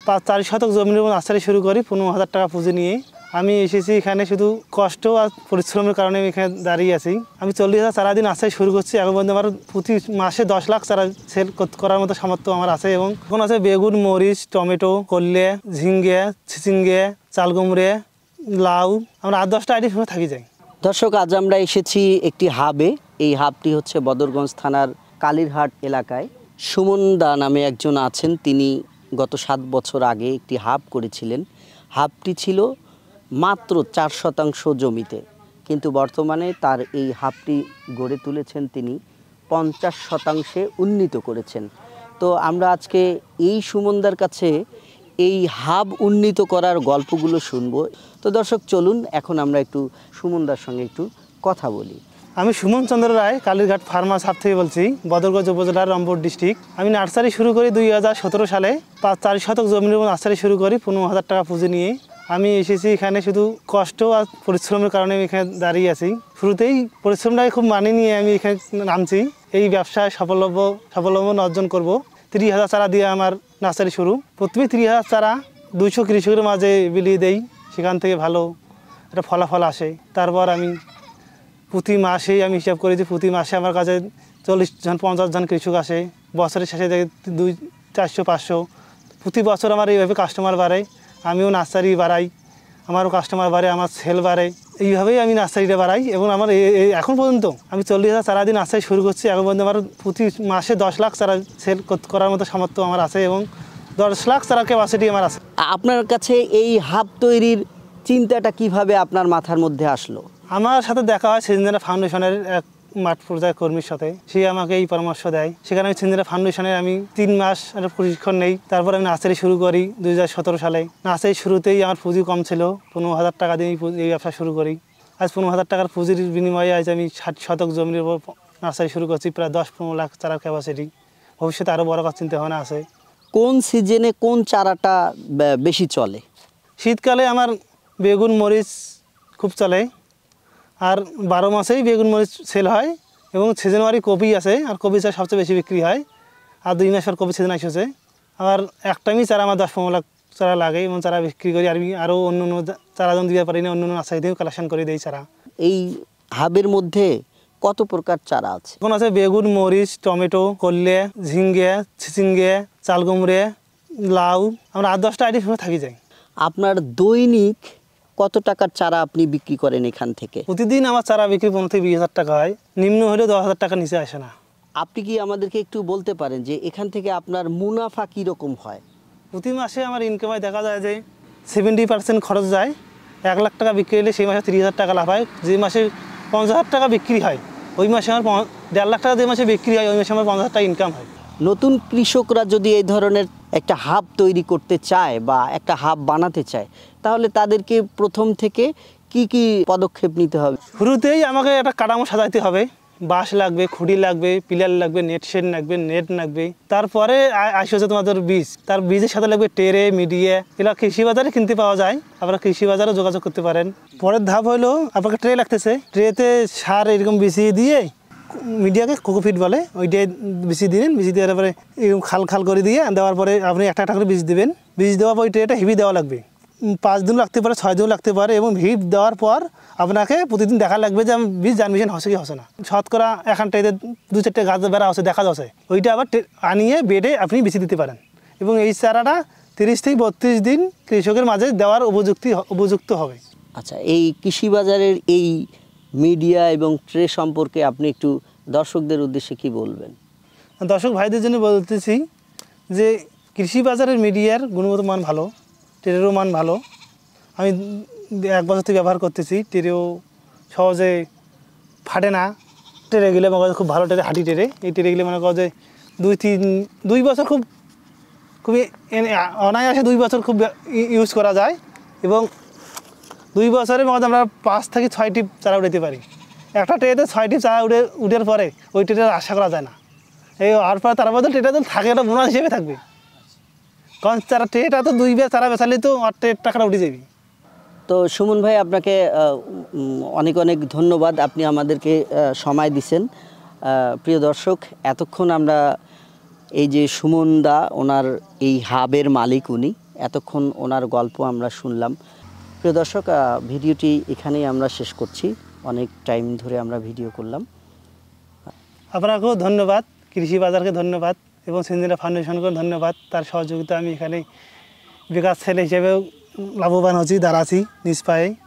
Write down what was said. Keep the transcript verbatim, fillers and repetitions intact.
পাঁচ চার শতক জমির উপর নার্সারি শুরু করি পনেরো হাজার টাকা পুঁজি নিয়ে। আমি এসেছি এখানে শুধু কষ্ট আর পরিশ্রমের কারণে আমি এখানে দাঁড়িয়ে আছি। আমি চল্লিশ হাজার চারা দিন নার্সারি শুরু করছি। এখন পর্যন্ত আমার প্রতি মাসে দশ লাখ চারা সেল করার মতো সামর্থ্য আমার আছে। এবং এখন আছে বেগুন, মরিচ, টমেটো, কল্লে, ঝিঙ্গে, ছিচিঙ্গে, চালকুমড়ে, লাউ, আমরা আট দশটা আইটেম থাকি যাই। দর্শক, আজ আমরা এসেছি একটি হাবে। এই হাবটি হচ্ছে বদরগঞ্জ থানার কালীরহাট এলাকায়। সুমন দা নামে একজন আছেন, তিনি গত সাত বছর আগে একটি হাব করেছিলেন। হাবটি ছিল মাত্র চার শতাংশ জমিতে, কিন্তু বর্তমানে তার এই হাবটি গড়ে তুলেছেন তিনি পঞ্চাশ শতাংশে উন্নীত করেছেন। তো আমরা আজকে এই সুমনদার কাছে এই হাব উন্নীত করার গল্পগুলো শুনবো। তো দর্শক, চলুন এখন আমরা একটু সুমনদার সঙ্গে একটু কথা বলি। আমি সুমন চন্দ্র রায়, কালীরঘাট ফার্মাস হাব থেকে বলছি, বদরগঞ্জ উপজেলার রংপুর ডিস্ট্রিক্ট। আমি নার্সারি শুরু করি দুই হাজার সতেরো সালে। পাঁচ চার শতক জমির উপর নার্সারি শুরু করি পনেরো হাজার টাকা পুঁজি নিয়ে। আমি এসেছি এখানে শুধু কষ্ট আর পরিশ্রমের কারণে আমি এখানে দাঁড়িয়ে আছি। শুরুতেই পরিশ্রমটাকে খুব মানিয়ে নিয়ে আমি এখানে নামছি। এই ব্যবসায় সাফল্য সাফল্যমন অর্জন করব। তিরিশ হাজার চারা দিয়ে আমার নার্সারি শুরু। প্রথমে তিরিশ হাজার চারা দুইশো কৃষকের মাঝে বিলিয়ে দেই, সেখান থেকে ভালো একটা ফলাফল আসে। তারপর আমি প্রতি মাসেই আমি হিসাব করি যে প্রতি মাসে আমার কাছে চল্লিশ জন পঞ্চাশ জন কৃষক আসে। বছরের শেষে দেখে দুই চারশো পাঁচশো প্রতি বছর আমার এইভাবে কাস্টমার বাড়ে। আমিও নার্সারি বাড়াই, আমারও কাস্টমার বাড়ে, আমার সেল বাড়ে। এইভাবেই আমি নার্সারিটা বাড়াই। এবং আমার এখন পর্যন্ত আমি চল্লিশ হাজার চারা দিন নার্সারি শুরু করছি। এখন পর্যন্ত আমার প্রতি মাসে দশ লাখ চারা সেল করার মতো সামর্থ্য আমার আছে এবং দশ লাখ চারা ক্যাপাসিটি আমার আছে। আপনার কাছে এই হাব তৈরির চিন্তাটা কিভাবে আপনার মাথার মধ্যে আসলো? আমার সাথে দেখা হয় সিনজেনা ফাউন্ডেশনের এক মাঠ পর্যায়ের কর্মীর সাথে। সে আমাকে এই পরামর্শ দেয়। সেখানে আমি সিনজেনা ফাউন্ডেশনের আমি তিন মাস একটা প্রশিক্ষণ নেই। তারপর আমি নার্সারি শুরু করি দুই হাজার সতেরো সালে। নার্সারি শুরুতেই আমার পুঁজি কম ছিল, পনেরো হাজার টাকা দিয়ে এই ব্যবসা শুরু করি। আজ পনেরো হাজার টাকার পুঁজির বিনিময়ে আজ আমি ষাট শতক জমির উপর নার্সারি শুরু করছি, প্রায় দশ পনেরো লাখ চারার ক্যাপাসিটি। ভবিষ্যতে আরও বড় কাজ চিন্তা ভাবনা আছে। কোন সিজনে কোন চারাটা বেশি চলে? শীতকালে আমার বেগুন, মরিচ খুব চলে। আর বারো মাসেই বেগুন, মরিচ সেল হয়। এবং সিজনওয়ারি কপি আছে, আর কপি চারা সবচেয়ে বেশি বিক্রি হয়। আর দুই মাস পর কপি সিজন আসছে। আবার এক টাইমই চারা আমার দশ পনেরো লাখ চারা লাগে এবং চারা বিক্রি করি। আর আরও অন্য অন্য চারা যখন দিতে পারি না, অন্য অন্য নার্সারি থেকেও কালেকশন করে দিই চারা। এই হাবের মধ্যে কত প্রকার চারা আছে? এখন আছে বেগুন, মরিচ, টমেটো, কল্লে, ঝিঙ্গে, ছিচিঙ্গে, চালকুমড়ে, লাউ, আমরা আট দশটা আইটেম থাকি যাই। আপনার দৈনিক কত টাকার চারা আপনি বিক্রি করেন এখান থেকে? প্রতিদিন আমার চারা বিক্রি পনেরো থেকে বিশ হাজার টাকা হয়, নিম্ন হলেও দশ হাজার টাকা নিচে আসে না। আপনি কি আমাদেরকে একটু বলতে পারেন যে এখান থেকে আপনার মুনাফা কীরকম হয়? প্রতি মাসে আমার ইনকামে দেখা যায় যে সেভেন্টি পার্সেন্ট খরচ যায়। এক লাখ টাকা বিক্রি হলে সেই মাসে তিরিশ হাজার টাকা লাভ হয়। যে মাসে পঞ্চাশ হাজার টাকা বিক্রি হয় ওই মাসে আমার দেড় লাখ টাকা যে মাসে বিক্রি হয় ওই মাসে আমার পঞ্চাশ হাজার টাকা ইনকাম হয়। নতুন কৃষকরা যদি এই ধরনের একটা হাব তৈরি করতে চায় বা একটা হাব বানাতে চায়, তাহলে তাদেরকে প্রথম থেকে কি কি পদক্ষেপ নিতে হবে? শুরুতেই আমাকে একটা কাঠামো সাজাইতে হবে। বাঁশ লাগবে, খুঁড়ি লাগবে, পিলার লাগবে, নেট শেড লাগবে, নেট লাগবে। তারপরে আসে হচ্ছে তোমাদের বীজ। তার বীজের সাথে লাগবে ট্রে, মিডিয়া। এগুলো কৃষি বাজারে কিনতে পাওয়া যায়, আপনারা কৃষি বাজারে যোগাযোগ করতে পারেন। পরের ধাপ হলো আপনাকে ট্রে লাগতেছে। ট্রেতে সার এরকম বিছিয়ে দিয়ে, মিডিয়াকে কোকোপিট বলে, ওইটাই বিছিয়ে দিলেন। বিছিয়ে দেওয়ার পরে এরকম খাল খাল করে দিয়ে দেওয়ার পরে আপনি একটা একটা করে বীজ দেবেন। বীজ দেওয়ার পর ওই ট্রেটা হেভি দেওয়া লাগবে। পাঁচ দিন লাগতে পারে, ছয় দিন লাগতে পারে। এবং হিপ দেওয়ার পর আপনাকে প্রতিদিন দেখা লাগবে যে বীজ জার্মিনেশন হচ্ছে কি হচ্ছে না। শতকরা এখানটাতে দু চারটে গাছ বেড়া হচ্ছে দেখা যাচ্ছে, ওইটা আবার আনিয়ে বেডে আপনি বিছিয়ে দিতে পারেন। এবং এই চারাটা তিরিশ থেকে বত্রিশ দিন কৃষকের মাঝে দেওয়ার উপযুক্তি উপযুক্ত হবে। আচ্ছা, এই কৃষি বাজারের এই মিডিয়া এবং ট্রে সম্পর্কে আপনি একটু দর্শকদের উদ্দেশ্যে কি বলবেন? দর্শক ভাইদের জন্য বলতেছি যে কৃষি বাজারের মিডিয়ার গুণগত মান ভালো, ট্রেরও মান ভালো। আমি এক বছর থেকে ব্যবহার করতেছি। ট্রেও সহজে ফাটে না। ট্রে গেলে মনে খুব ভালো ট্রে, হাঁটি ট্রে। এই ট্রে গেলে মনে করো যে দুই তিন দুই বছর খুব খুবই অনায়াসে দুই বছর খুব ইউজ করা যায়। এবং দুই বছরের মধ্যে আমরা পাঁচ থেকে ছয় টিপ চারা উঠাতে পারি। একটা ট্রেতে ছয় টিপ চারা উঠে উঠার পরে ওই ট্রেটা আশা করা যায় না। এই আর পরে তার মধ্যে ট্রেটা তো থাকে, একটা বোনাস হিসেবে থাকবে। কারণ চারা ট্রেটা তো দুই বের চারা বেচালে তো আর ট্রের টাকাটা উঠে যাবে। তো সুমন ভাই, আপনাকে অনেক অনেক ধন্যবাদ, আপনি আমাদেরকে সময় দিছেন। প্রিয় দর্শক, এতক্ষণ আমরা এই যে সুমন দা, ওনার এই হাবের মালিক উনি, এতক্ষণ ওনার গল্প আমরা শুনলাম। প্রিয় দর্শক, আহ, ভিডিওটি এখানেই আমরা শেষ করছি। অনেক টাইম ধরে আমরা ভিডিও করলাম। আপনাকেও ধন্যবাদ, কৃষি বাজারকে ধন্যবাদ এবং সিঞ্জিরা ফাউন্ডেশনকেও ধন্যবাদ। তার সহযোগিতা আমি এখানে বেকার ছেলে হিসেবেও লাভবান হচ্ছি, দাঁড়াচ্ছি নিজ পায়ে।